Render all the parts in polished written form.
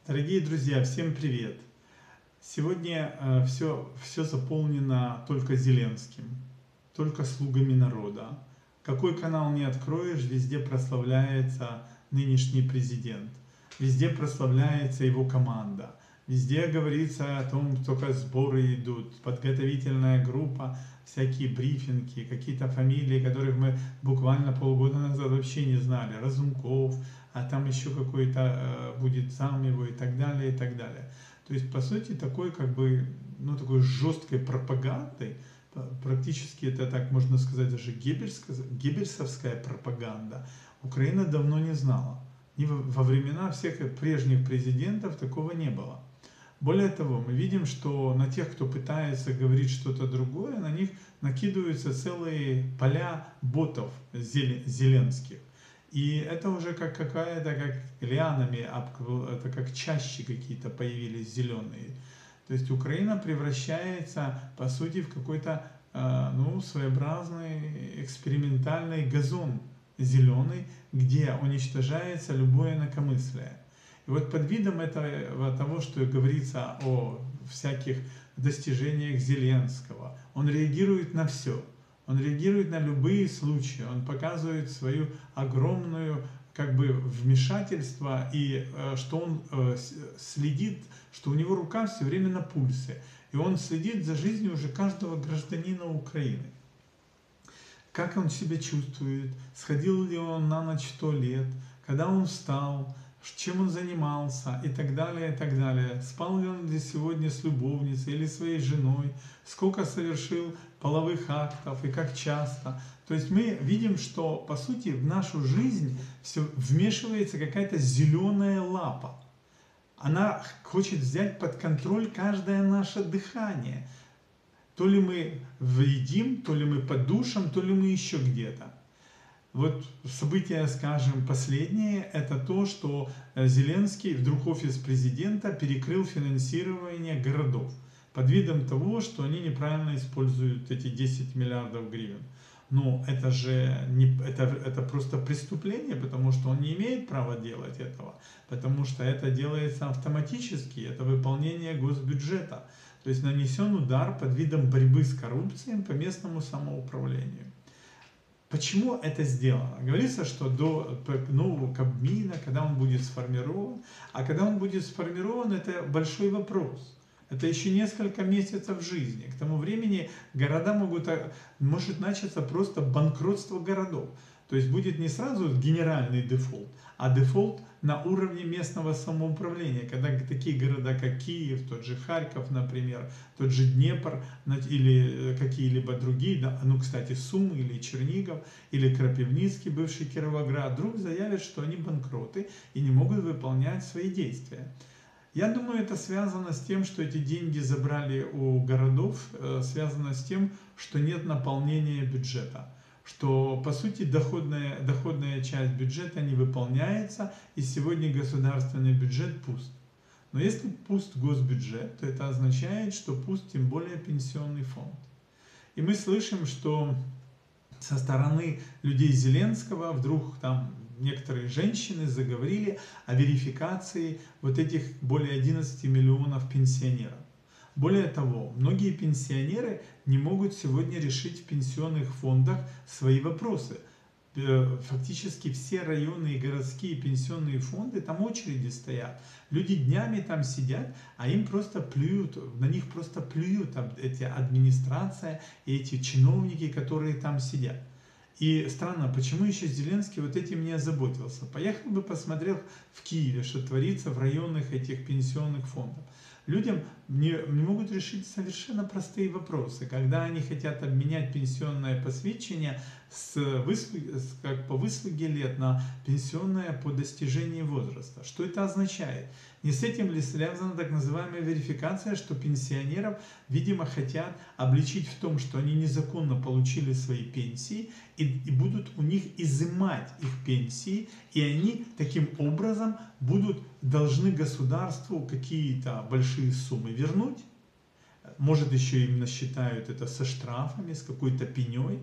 Дорогие друзья, всем привет! Сегодня все заполнено только Зеленским, только слугами народа. Какой канал не откроешь, везде прославляется нынешний президент, везде прославляется его команда, везде говорится о том, только сборы идут, подготовительная группа, всякие брифинги, какие-то фамилии, которых мы буквально полгода назад вообще не знали, Разумков, а там еще какой-то будет зам его и так далее, и так далее. То есть, по сути, такой такой жесткой пропагандой, практически это так можно сказать, даже геббельсовская пропаганда, Украина давно не знала. И во времена всех прежних президентов такого не было. Более того, мы видим, что на тех, кто пытается говорить что-то другое, на них накидываются целые поля ботов зеленских. И это уже как лианами, это как чащи какие-то появились зеленые. То есть Украина превращается, по сути, в какой-то своеобразный экспериментальный газон зеленый, где уничтожается любое инакомыслие. И вот под видом того, что говорится о всяких достижениях Зеленского, он реагирует на все. Он реагирует на любые случаи, он показывает свою огромную вмешательство, и что он следит, что у него рука все время на пульсе, и он следит за жизнью уже каждого гражданина Украины. Как он себя чувствует, сходил ли он на ночь в туалет, когда он встал, чем он занимался и так далее, и так далее. Спал ли он сегодня с любовницей или своей женой, сколько совершил половых актов и как часто. То есть мы видим, что по сути в нашу жизнь все вмешивается какая-то зеленая лапа. Она хочет взять под контроль каждое наше дыхание. То ли мы едим, то ли мы под душем, то ли мы еще где-то. Вот событие, скажем, последнее, это то, что Зеленский, вдруг офис президента перекрыл финансирование городов под видом того, что они неправильно используют эти 10 миллиардов гривен. Но это же это просто преступление, потому что он не имеет права делать этого, потому что это делается автоматически, это выполнение госбюджета. То есть нанесен удар под видом борьбы с коррупцией по местному самоуправлению. Почему это сделано? Говорится, что до нового Кабмина, когда он будет сформирован, а когда он будет сформирован, это большой вопрос. Это еще несколько месяцев жизни. К тому времени города может начаться просто банкротство городов. То есть будет не сразу генеральный дефолт, а дефолт на уровне местного самоуправления, когда такие города, как Киев, тот же Харьков, например, тот же Днепр или какие-либо другие, кстати, Сумы или Чернигов, или Крапивницкий, бывший Кировоград, вдруг заявят, что они банкроты и не могут выполнять свои действия. Я думаю, это связано с тем, что эти деньги забрали у городов, связано с тем, что нет наполнения бюджета, что по сути доходная часть бюджета не выполняется, и сегодня государственный бюджет пуст. Но если пуст госбюджет, то это означает, что пуст тем более пенсионный фонд. И мы слышим, что со стороны людей Зеленского вдруг там некоторые женщины заговорили о верификации вот этих более 11 миллионов пенсионеров. Более того, многие пенсионеры не могут сегодня решить в пенсионных фондах свои вопросы. Фактически все районные и городские пенсионные фонды, там очереди стоят. Люди днями там сидят, а им просто плюют, на них просто плюют эти администрация и эти чиновники, которые там сидят. И странно, почему еще Зеленский вот этим не озаботился. Поехал бы, посмотрел в Киеве, что творится в районных этих пенсионных фондах. Людям не могут решить совершенно простые вопросы. Когда они хотят обменять пенсионное посвящение по выслуге лет на пенсионное по достижении возраста. Что это означает? Не с этим ли связана так называемая верификация, что пенсионеров, видимо, хотят обличить в том, что они незаконно получили свои пенсии и будут у них изымать их пенсии, и они таким образом должны государству какие-то большие суммы вернуть. Может, еще им насчитают это со штрафами, с какой-то пеней.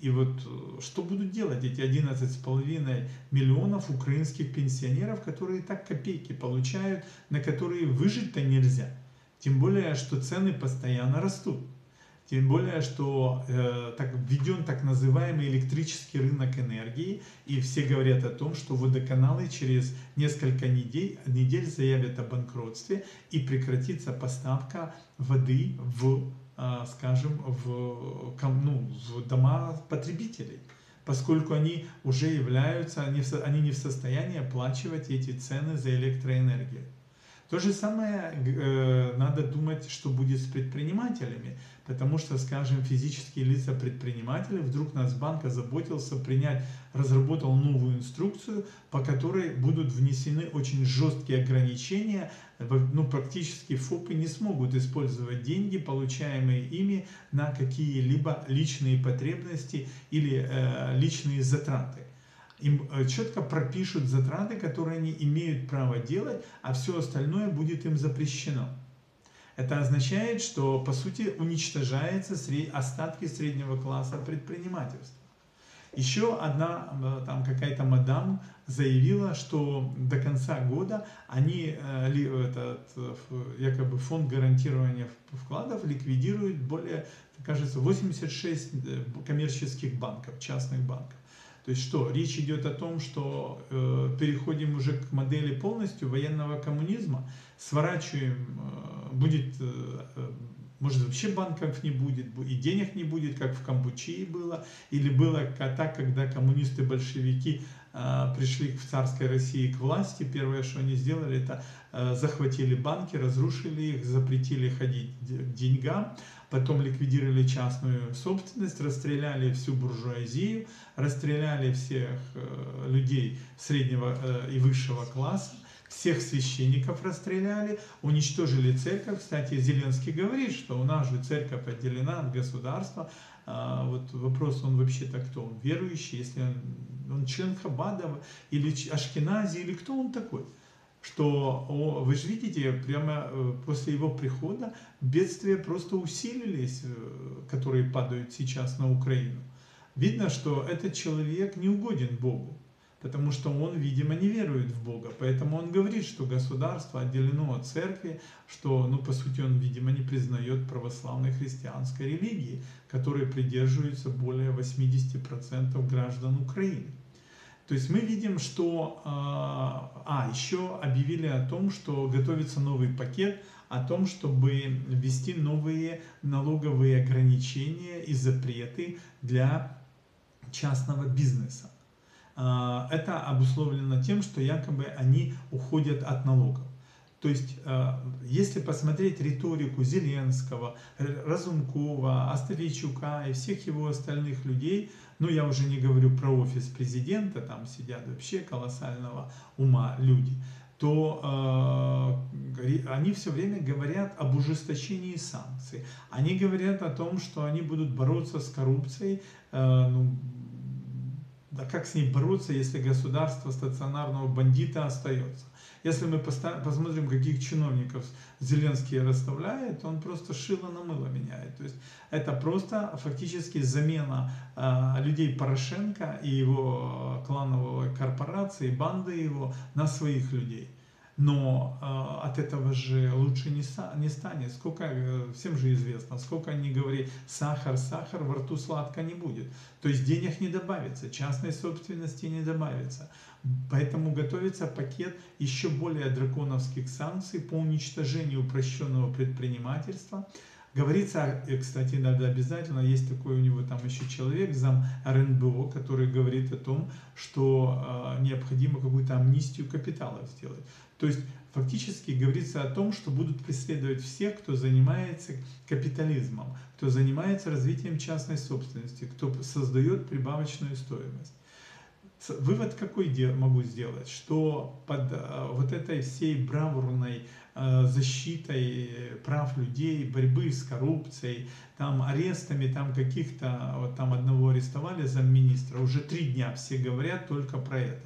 И вот что будут делать эти 11,5 миллионов украинских пенсионеров, которые так копейки получают, на которые выжить-то нельзя. Тем более, что цены постоянно растут. Тем более, что введен так называемый электрический рынок энергии, и все говорят о том, что водоканалы через несколько недель заявят о банкротстве и прекратится поставка воды скажем, в дома потребителей, поскольку они уже являются, они не в состоянии оплачивать эти цены за электроэнергию. То же самое надо думать, что будет с предпринимателями, потому что, скажем, физические лица-предприниматели, вдруг Нацбанк озаботился разработал новую инструкцию, по которой будут внесены очень жесткие ограничения, практически ФОПы не смогут использовать деньги, получаемые ими, на какие-либо личные потребности или личные затраты. Им четко пропишут затраты, которые они имеют право делать, а все остальное будет им запрещено. Это означает, что по сути уничтожаются остатки среднего класса предпринимательства. Еще одна там какая-то мадам заявила, что до конца года они, якобы фонд гарантирования вкладов ликвидирует более, кажется, 86 коммерческих банков, частных банков. То есть что, речь идет о том, что переходим уже к модели полностью военного коммунизма, сворачиваем, может вообще банков не будет, и денег не будет, как в Кампучии было, или было так, когда коммунисты-большевики пришли в царской России к власти, первое, что они сделали, это захватили банки, разрушили их, запретили ходить к деньгам, потом ликвидировали частную собственность, расстреляли всю буржуазию, расстреляли всех людей среднего и высшего класса, всех священников расстреляли, уничтожили церковь. Кстати, Зеленский говорит, что у нас же церковь отделена от государства. Вот вопрос, он вообще-то кто? Он верующий, если он член Хабада или Ашкенази, или кто он такой? Что, вы же видите, прямо после его прихода бедствия просто усилились, которые падают сейчас на Украину. Видно, что этот человек не угоден Богу, потому что он, видимо, не верует в Бога. Поэтому он говорит, что государство отделено от церкви, что, по сути, он, видимо, не признает православной христианской религии, которой придерживаются более 80% граждан Украины. То есть мы видим, что... еще объявили о том, что готовится новый пакет, о том, чтобы ввести новые налоговые ограничения и запреты для частного бизнеса. Это обусловлено тем, что якобы они уходят от налогов. То есть, если посмотреть риторику Зеленского, Разумкова, Островичука и всех его остальных людей, я уже не говорю про офис президента, там сидят вообще колоссального ума люди, то они все время говорят об ужесточении санкций. Они говорят о том, что они будут бороться с коррупцией. Да как с ней бороться, если государство стационарного бандита остается? Если мы посмотрим, каких чиновников Зеленский расставляет, он просто шило на мыло меняет. То есть это просто фактически замена людей Порошенко и его клановой корпорации, банды его на своих людей. Но от этого же лучше не станет. Всем же известно, сколько ни говори, сахар, во рту сладко не будет. То есть денег не добавится, частной собственности не добавится. Поэтому готовится пакет еще более драконовских санкций по уничтожению упрощенного предпринимательства. Говорится, кстати, надо обязательно, есть такой у него там еще человек, зам РНБО, который говорит о том, что необходимо какую-то амнистию капиталов сделать. То есть фактически говорится о том, что будут преследовать всех, кто занимается капитализмом, кто занимается развитием частной собственности, кто создает прибавочную стоимость. Вывод какой могу сделать, что под вот этой всей бравурной защитой прав людей, борьбы с коррупцией, там арестами, там каких-то, там одного арестовали замминистра, уже 3 дня все говорят только про это.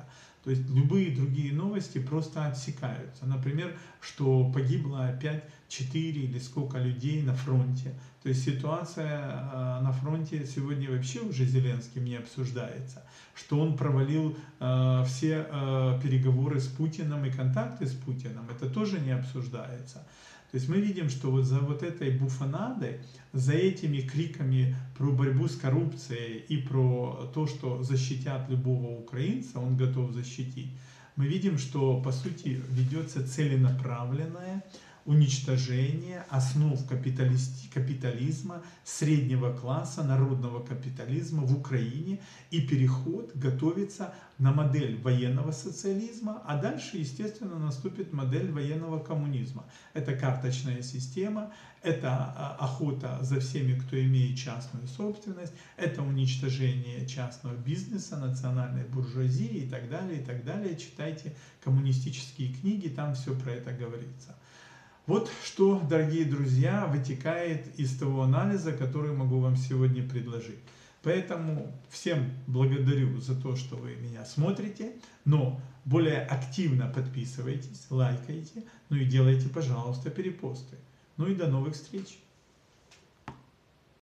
То есть любые другие новости просто отсекаются. Например, что погибло опять 4 или сколько людей на фронте. То есть ситуация на фронте сегодня вообще уже Зеленским не обсуждается. Что он провалил все переговоры с Путиным и контакты с Путиным, это тоже не обсуждается. То есть мы видим, что вот за вот этой буфонадой, за этими криками про борьбу с коррупцией и про то, что защитят любого украинца, он готов защитить, мы видим, что по сути ведется целенаправленное уничтожение основ капитализма, среднего класса, народного капитализма в Украине, и переход готовится на модель военного социализма, а дальше, естественно, наступит модель военного коммунизма. Это карточная система, это охота за всеми, кто имеет частную собственность, это уничтожение частного бизнеса, национальной буржуазии и так далее, и так далее. Читайте коммунистические книги, там все про это говорится. Вот что, дорогие друзья, вытекает из того анализа, который могу вам сегодня предложить. Поэтому всем благодарю за то, что вы меня смотрите, но более активно подписывайтесь, лайкайте, ну и делайте, пожалуйста, перепосты. Ну и до новых встреч!